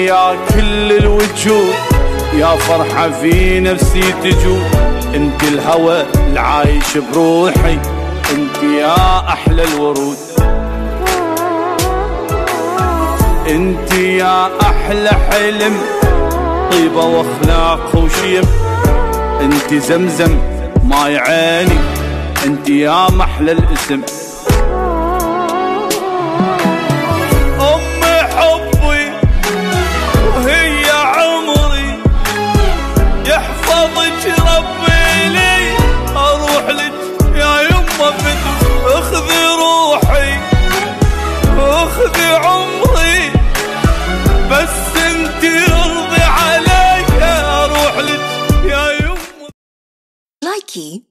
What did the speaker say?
يا كل الوجود، يا فرحة في نفسي تجود. انت الهوى العايش بروحي، انت يا احلى الورود، انت يا احلى حلم، طيبة واخلاق وشيم. انت زمزم ماي عيني، انت يا محلى الاسم. امي حبي وهي عمري، يحفظك ربي لي. اروح لك يا يمه بدو، اخذي روحي واخذي عمري، بس انتي ارضي علي. اروح لك يا يمه. لايكي